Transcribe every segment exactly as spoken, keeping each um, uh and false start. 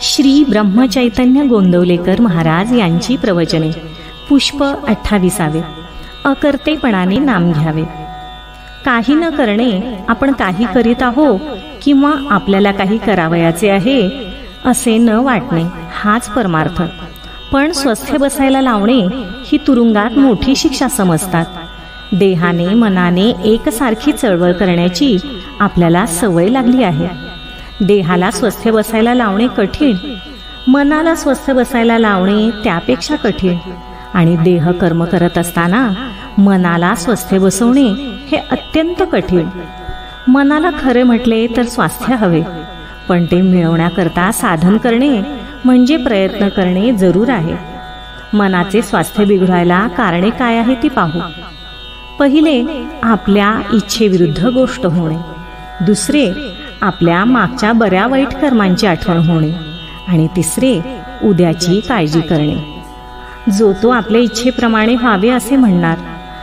श्री ब्रह्मचैतन्य गोंदवलेकर महाराज यांची प्रवचने. पुष्प अठ्ठावीसावे. अकर्तेपणाने नाम घ्यावे. काही न करणे, आपण काही करीत आहो किंवा आपल्याला काही करावयाचे आहे असे न वाटणे हाच परमार्थ. पण स्वस्थ बसायला लावणे ही तुरुंगात मोठी शिक्षा समजतात. देहाने मनाने एकसारखी चळवळ करण्याची आपल्याला सवय लागली आहे. देहाला स्वस्थ बसायला लावणे कठीण, मनाला स्वस्थ बसायला लावणे त्यापेक्षा कठीण, आणि देह कर्म करत असताना मनाला स्वस्थ बसवणे हे अत्यंत कठीण. मनाला खरे म्हटले तर स्वास्थ्य हवे, पण ते मिळवण्याकरता साधन करणे म्हणजे प्रयत्न करणे जरूर आहे. मनाचे स्वास्थ्य बिघडायला कारणे काय आहे ती पाहू. पहिले, आपल्या इच्छेविरुद्ध गोष्ट होणे. दुसरे, आपल्या मागच्या बऱ्या वाईट कर्मांची आठवण होणे. आणि तिसरे, उद्याची काळजी करणे. जो तो आपल्या इच्छेप्रमाणे व्हावे असे म्हणणार.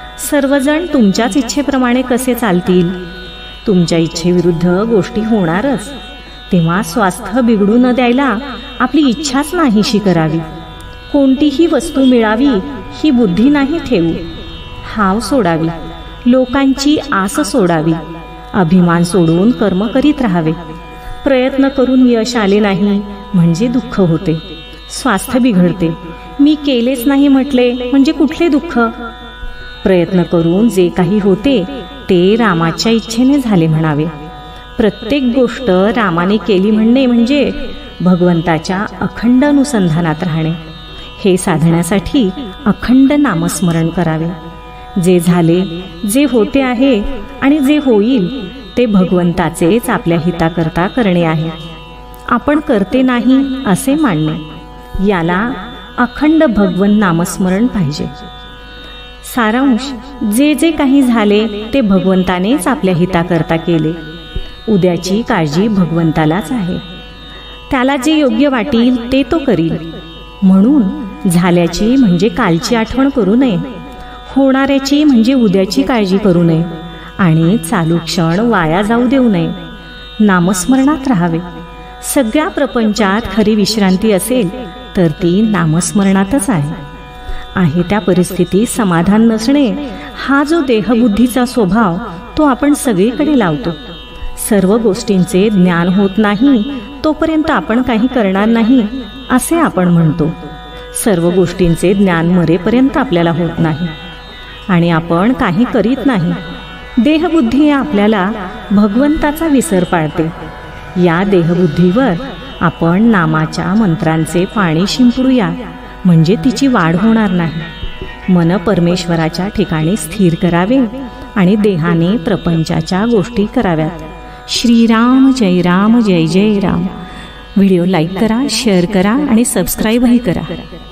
सर्वजण तुमच्याच इच्छेप्रमाणे कसे चालतील? तुमच्या इच्छेविरुद्ध गोष्टी होणारच. तेव्हा स्वास्थ्य बिघडू न द्यायला आपली इच्छाच नाहीशी करावी. कोणतीही वस्तू मिळावी ही बुद्धी नाही ठेवू. हाव सोडावी, लोकांची आस सोडावी, अभिमान सोडून कर्म करीत राहावे. प्रयत्न करून यश आले नाही म्हणजे दुःख होते, स्वास्थ्य बिघडते. मी केलेच नाही म्हटले म्हणजे कुठले दुःख? प्रयत्न करून जे काही होते ते रामाच्या इच्छेने झाले म्हणावे. प्रत्येक गोष्ट रामाने केली म्हणणे म्हणजे भगवंताच्या अखंड अनुसंधानात राहणे. हे साधण्यासाठी अखंड नामस्मरण करावे. जे झाले, जे होते आहे आणि जे होईल ते भगवंताचेच आपल्या हिताकरता करणे आहे. आपण करते नाही असे मानणे, याला अखंड भगवंत नामस्मरण पाहिजे. सारांश, जे जे काही झाले ते भगवंतानेच आपल्या हिताकरता केले. उद्याची काळजी भगवंतालाच आहे. त्याला जे योग्य वाटेल ते तो करील. म्हणून झाल्याची म्हणजे कालची आठवण करू नये, होणाऱ्याची म्हणजे उद्याची काळजी करू नये, आणि चालू क्षण वाया जाऊ देऊ नये. नामस्मरणात राहावे. सगळ्या प्रपंचात खरी विश्रांती असेल तर ती नामस्मरणातच आहे. आहे त्या परिस्थितीत समाधान नसणे हा जो देहबुद्धीचा स्वभाव तो आपण सगळीकडे लावतो. सर्व गोष्टींचे ज्ञान होत नाही तोपर्यंत आपण काही करणार नाही असे आपण म्हणतो. सर्व गोष्टींचे ज्ञान मरेपर्यंत आपल्याला होत नाही आणि आपण काही करीत नाही. देहबुद्धी आपल्याला भगवंताचा विसर पाडते. या देहबुद्धीवर आपण नामाच्या मंत्रांचे पाणी शिंपडूया म्हणजे तिची वाढ होणार नाही. मन परमेश्वराच्या ठिकाणी स्थिर करावे आणि देहाने प्रपंचाच्या गोष्टी कराव्यात. श्रीराम जय राम जय जय राम. व्हिडिओ लाईक करा, शेअर करा आणि सबस्क्राईबही करा.